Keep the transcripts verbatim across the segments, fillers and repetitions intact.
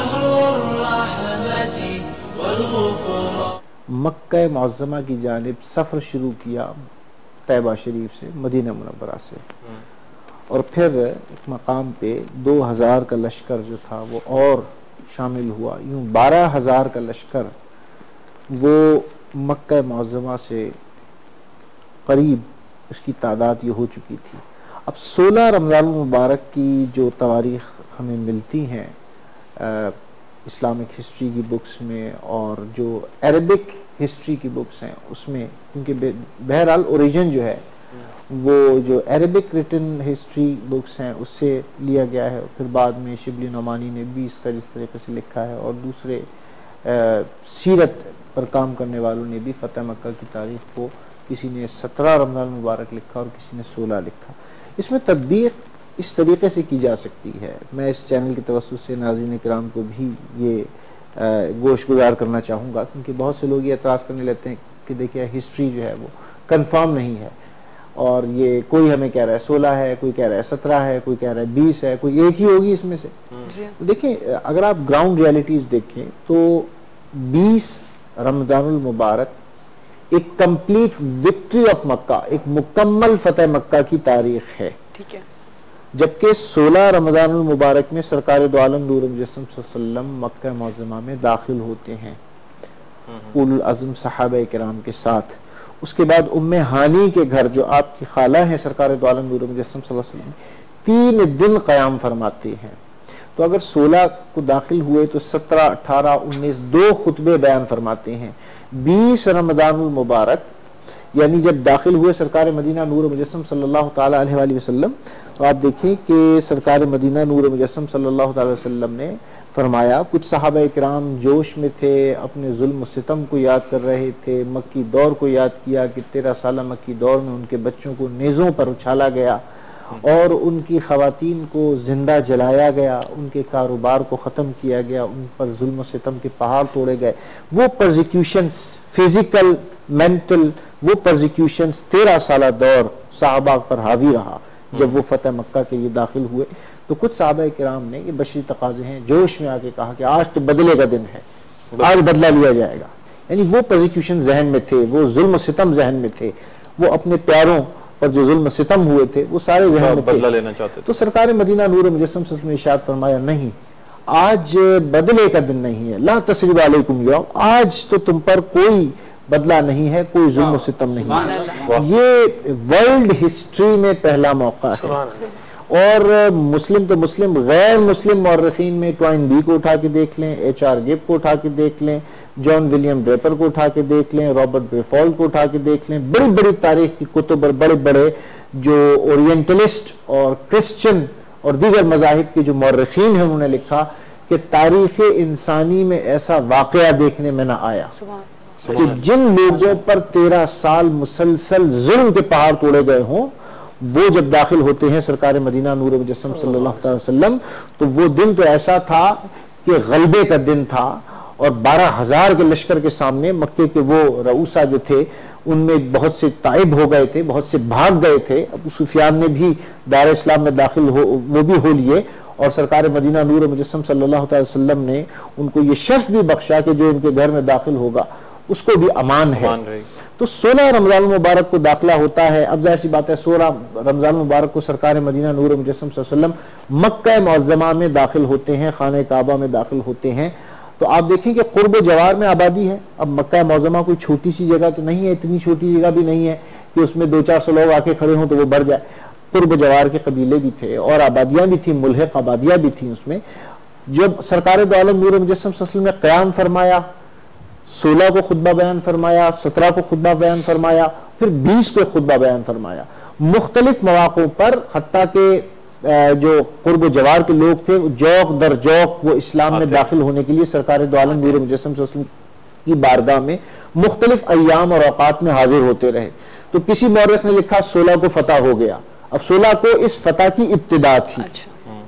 مکہ معظمہ کی جانب سفر شروع کیا طیبہ شریف سے، مدینہ منورہ سے، اور پھر ایک مقام پہ دو ہزار کا لشکر جو تھا وہ اور شامل ہوا، یوں بارہ ہزار کا لشکر وہ مکہ معظمہ سے قریب اس کی تعداد یہ ہو چکی تھی۔ اب سولہ رمضان المبارک کی جو تواریخ ہمیں ملتی ہیں اسلامک ہسٹری کی بکس میں اور جو عربک ہسٹری کی بکس ہیں اس میں، کیونکہ بہرحال اوریجن جو ہے وہ جو عربک ریٹن ہسٹری بکس ہیں اس سے لیا گیا ہے، پھر بعد میں شبلی نعمانی نے بھی اس کا جس طریقے سے لکھا ہے، اور دوسرے سیرت پر کام کرنے والوں نے بھی فتح مکہ کی تاریخ کو، کسی نے سترہ رمضان المبارک لکھا اور کسی نے سولہ لکھا۔ اس میں تطبیق اس طریقے سے کی جا سکتی ہے، میں اس چینل کے توسط سے ناظرین کرام کو بھی یہ گوش گزار کرنا چاہوں گا، کیونکہ بہت سے لوگ یہ اعتراض کرنے لیتے ہیں کہ دیکھیں ہسٹری جو ہے وہ کنفرم نہیں ہے، اور یہ کوئی ہمیں کہہ رہا ہے سولہ ہے، کوئی کہہ رہا ہے سترہ ہے، کوئی کہہ رہا ہے بیس ہے، کوئی ایک ہی ہوگی اس میں سے۔ دیکھیں اگر آپ گراؤنڈ ریالٹیز دیکھیں تو بیس رمضان المبارک ایک کمپلیٹ وکٹری آف مکہ، ایک مکمل فتح مکہ کی تاریخ ہے، جبکہ سولہ رمضان المبارک میں سرکار دو عالم نور مجسم صلی اللہ علیہ وسلم مکہ معظمہ میں داخل ہوتے ہیں اولو العزم صحابہ کرام کے ساتھ۔ اس کے بعد ام ہانی کے گھر جو آپ کی خالہ ہیں سرکار دو عالم نور مجسم صلی اللہ علیہ وسلم تین دن قیام فرماتے ہیں، تو اگر سولہ کو داخل ہوئے تو سترہ اٹھارہ انیس دو خطبے بیان فرماتے ہیں۔ بیس رمضان المبارک یعنی جب داخل ہوئے سرکار مدینہ نور مجسم صلی اللہ تعالی علیہ وآلہ وسلم، تو آپ دیکھیں کہ سرکار مدینہ نور مجسم صلی اللہ تعالی وسلم نے فرمایا، کچھ صحابہ کرام جوش میں تھے، اپنے ظلم و ستم کو یاد کر رہے تھے، مکی دور کو یاد کیا کہ تیرہ سالہ مکی دور میں ان کے بچوں کو نیزوں پر اچھالا گیا اور ان کی خواتین کو زندہ جلایا گیا، ان کے کاروبار کو ختم کیا گیا، ان پر ظلم و ستم کے پہاڑ توڑے گئے۔ وہ پرزیکیوشنز فزیکل مینٹل، وہ پرزیکیوشنز تیرہ سالہ دور صحابہ پر حاوی رہا۔ جب وہ فتح مکہ کے لیے داخل ہوئے تو کچھ صحابہ کرام نے، یہ بشری تقاضے ہیں، جوش میں آ کے کہا کہ آج تو بدلے کا دن ہے، آج بدلہ لیا جائے گا۔ یعنی وہ پرزیکیوشن ذہن میں تھے، وہ ظلم و ستم ذہن میں تھے، وہ اپنے پیاروں پر جو ظلم و ستم ہوئے تھے وہ سارے ذہن میں بدلہ لینا چاہتے تھے۔ تو سرکار مدینہ نور مجسم صلی اللہ علیہ وسلم نے ارشاد فرمایا، نہیں آج بدلے کا دن نہیں ہے، لا تثریب علیکم یوم، آج تو تم پر کوئی بدلہ نہیں ہے، کوئی ظلم و ستم نہیں ہے۔ یہ ورلڈ ہسٹری میں پہلا موقع ہے، اور مسلم تو مسلم، غیر مسلم مورخین میں ٹوائن بی کو اٹھا کے دیکھ لیں، ایچ آر گپ کو اٹھا کے دیکھ لیں، جان ولیم ڈریپر کو اٹھا کے دیکھ لیں، رابرٹ بریفالڈ کو اٹھا کے دیکھ لیں، بڑی بڑی تاریخ کی کتب اور بڑے بڑے جو اورینٹلسٹ اور کرسچن اور دیگر مذاہب کے جو مورخین ہیں انہوں نے لکھا کہ تاریخ انسانی میں ایسا واقعہ دیکھنے میں نہ آیا کہ جن لوگوں پر تیرہ سال مسلسل ظلم کے پہاڑ توڑے گئے ہوں، وہ جب داخل ہوتے ہیں سرکار مدینہ نور مجسم صلی اللہ علیہ وسلم تو وہ دن تو ایسا تھا کہ غلبے کا دن تھا، اور بارہ ہزار کے لشکر کے سامنے مکے کے وہ رؤسا جو تھے ان میں بہت سے تائب ہو گئے تھے، بہت سے بھاگ گئے تھے، ابو سفیان نے بھی دار اسلام میں داخل ہو وہ بھی ہو لیے، اور سرکار مدینہ نور مجسم صلی اللہ علیہ وسلم نے ان کو یہ شرف بھی بخشا کہ جو ان کے گھر میں داخل ہوگا اس کو بھی امان ہے۔ تو سولہ رمضان المبارک کو داخلہ ہوتا ہے۔ اب ظاہر سی بات ہے سولہ رمضان المبارک کو سرکار مدینہ نور مجسم صلی اللہ علیہ وسلم مکہ معظمہ میں داخل ہوتے ہیں، خانہ کعبہ میں داخل ہوتے ہیں، تو آپ دیکھیں کہ قرب و جوار میں آبادی ہے۔ اب مکہ معظمہ کوئی چھوٹی سی جگہ تو نہیں ہے، اتنی چھوٹی جگہ بھی نہیں ہے کہ اس میں دو چار سو لوگ آ کے کھڑے ہوں تو وہ بڑھ جائے۔ قرب و جوار کے قبیلے بھی تھے اور آبادیاں بھی تھیں، ملحق آبادیاں بھی تھیں اس میں۔ جب سرکار دو عالم نور مجسم صلی اللہ علیہ وسلم نے قیام فرمایا، سولہ کو خطبہ بیان فرمایا، سترہ کو خطبہ بیان فرمایا، پھر بیس کو خطبہ بیان فرمایا، مختلف مواقع پر، حتیٰ کہ جو قرب و جوار کے لوگ تھے جوق در جوق وہ اسلام میں داخل ہونے کے لیے سرکار دو عالم نور مجسم صلی اللہ علیہ وسلم کی بارگاہ میں مختلف ایام اور اوقات میں حاضر ہوتے رہے۔ تو کسی مورخ نے لکھا سولہ کو فتح ہو گیا، اب سولہ کو اس فتح کی ابتدا تھی،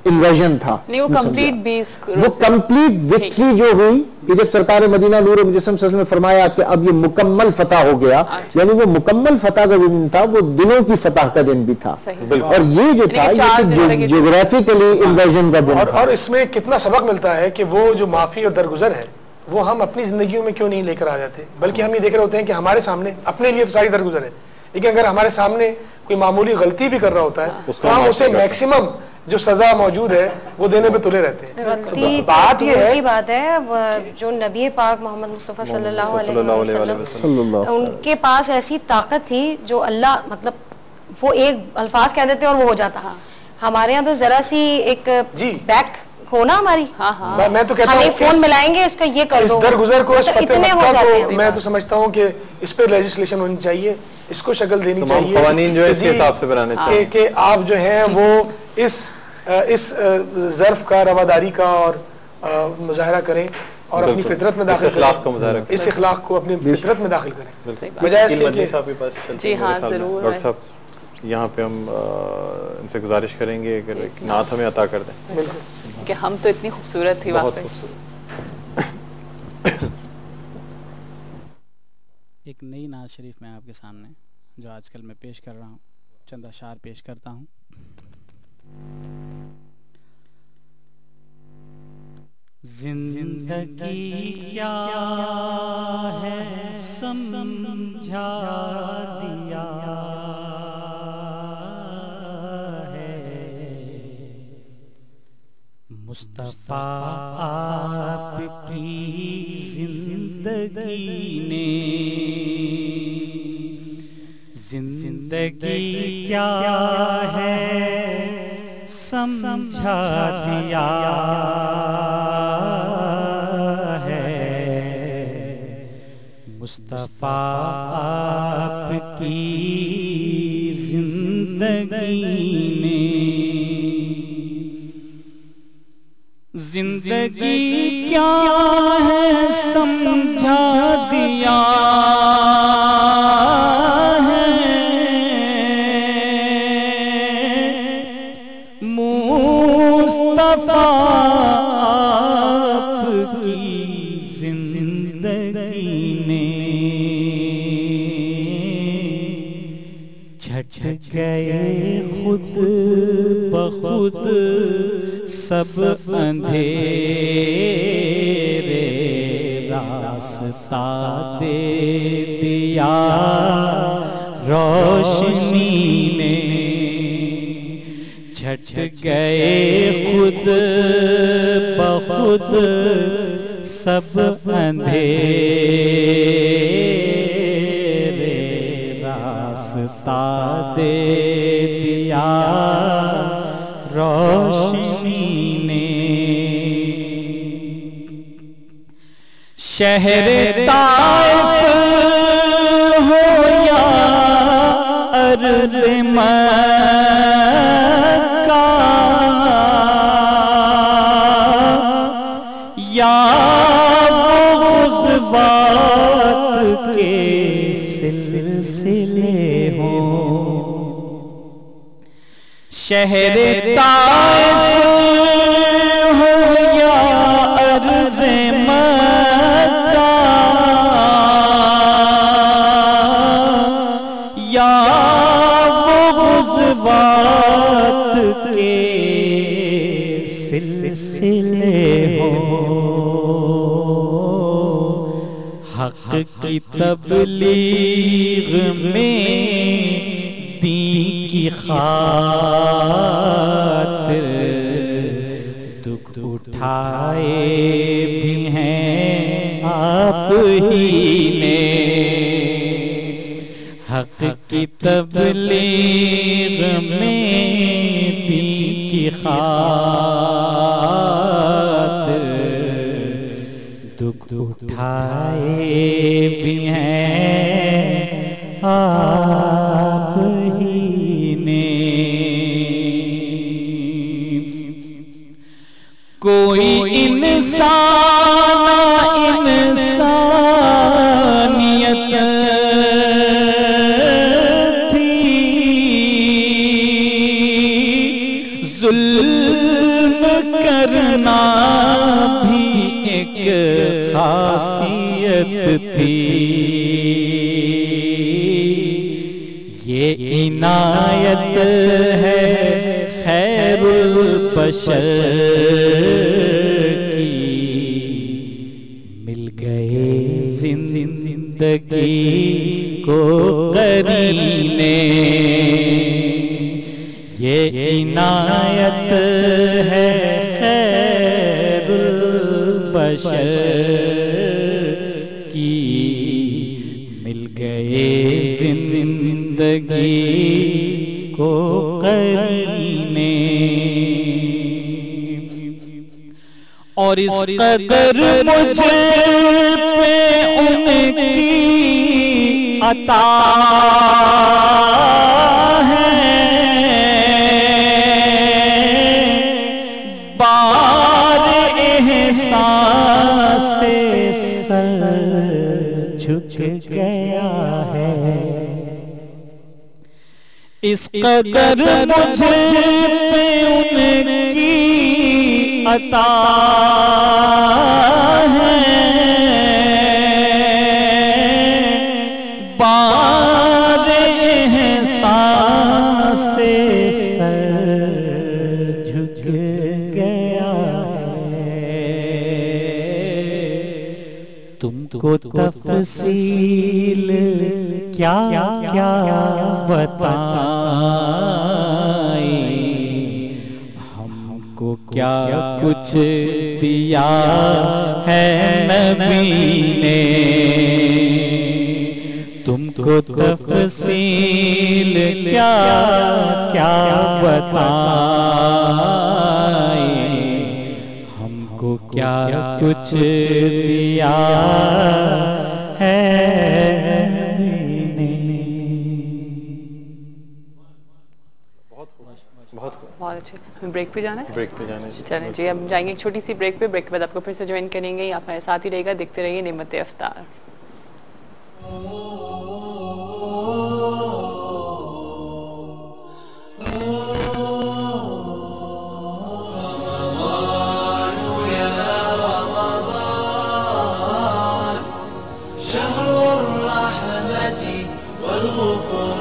انویژن تھا. نہیں وہ کمپلیٹ بیس وہ کمپلیٹ وکٹری جو ہوئی کہ جب سرکار مدینہ نور مجسم صلی اللہ علیہ وسلم نے فرمایا کہ اب یہ مکمل فتح ہو گیا, یعنی وہ مکمل فتح کا دن تھا, وہ دلوں کی فتح کا دن بھی تھا. اور یہ جو تھا یہ جغرافیکلی انویژن کا دن تھا. اور اس میں کتنا سبق ملتا ہے کہ وہ جو معافی اور درگزر ہے وہ ہم اپنی زندگیوں میں کیوں نہیں لے کر آ جاتے, بلکہ ہم یہ دیکھ رہے ہوتے ہیں کہ ہمارے سامنے اپنے لیے تو ساری درگزر ہے, لیکن اگر ہمارے سامنے کوئی معمولی غلطی بھی کر رہا ہوتا ہے تو ہم اسے میکسیمم جو سزا موجود ہے وہ دینے پہ تلے رہتے ہیں. بات یہ ہے بات ہے جو نبی پاک محمد مصطفیٰ صلی اللہ علیہ وسلم ان کے پاس ایسی طاقت تھی جو اللہ مطلب وہ ایک الفاظ کہہ دیتے اور وہ ہو جاتا. ہمارے یہاں تو ذرا سی ایک بیک ہونا ہماری, میں تو کہتا ہوں فون ملائیں گے اس کا یہ کر دو, اس درگزر کو, اس فتح مکہ کو میں تو سمجھتا ہوں کہ اس پہ لیجسلیشن ہونی چاہیے, اس کو شکل دینی چاہیے, قوانین جو ہے اس کے حساب سے بنانے چاہیے کہ آپ جو ہیں وہ اس اس ظرف کا رواداری کا اور مظاہرہ کریں اور اپنی فطرت میں داخل کریں, اس اخلاق کو اپنی فطرت میں داخل کریں. بجائے اس کے کہ جی ہاں ضرور ڈاکٹر صاحب یہاں پہ ہم ان سے گزارش کریں گے کہ ایک نعت ہمیں عطا کر دیں. بالکل کہ ہم تو اتنی خوبصورت تھی واقعی. ایک نئی نعت شریف میں آپ کے سامنے جو آج کل میں پیش کر رہا ہوں, چند اشعار پیش کرتا ہوں. زندگی کیا ہے سمجھا دیا مصطفیٰ آپ کی زندگی نے, زندگی کیا ہے سمجھا دیا ہے مصطفیٰ آپ کی زندگی نے. زندگی کیا ہے سمجھا دیا ہے مصطفیٰ آپ کی زندگی نے. چھٹ گئے خود بخود سب اندھیرے راستہ دے دیا روشنی نے. چھٹ گئے خود بخود سب اندھیرے راستہ دے دیا روشنی نے. شہر طائف ہو یا عرض مکہ یا غزوات کے سلسلے ہوں. شہر طائف ہو یا عرض مکہ یا غزوات کے سلسلے ہوں. حق کی تبلیغ میں دین کی خاطر دکھ اٹھائے بھی ہیں آپ ہی نے. حق کی تبلیغ میں دین کی خاطر دکھ اٹھائے بھی ہیں آپ ہی نے. کوئی انسان انسانیت تھی ظلم ایک خاصیت تھی، یہ عنایت ہے خیر البشر کی، مل گئے زندگی کو قرینے، یہ عنایت ہے خیر البشر کی، مل گئے زندگی کو قرینے، اور اس قدر مجھے پہ ان کی عطا ہے، بار احساس سے سر جھک گیا ہے، اس قدر مجھے پہ ان کی عطا ہے، بار احساس سے سر جھک گیا ہے، تم کو تفصیل کیا کیا بتائیں، ہم کو کیا کچھ دیا ہے نبی نے، تم کو تفصیل کیا کیا بتائیں، ہم کو کیا کچھ دیا ہے بہت اچھے. ہمیں بریک پہ جانا ہے؟ بریک پہ جانا ہے. چلیں جی اب جائیں گے ایک چھوٹی سی بریک پہ. بریک کے بعد آپ کو پھر سے جوائن کریں گے. آپ ہمارے ساتھ ہی رہے گا, دیکھتے رہیے نعمت افطار.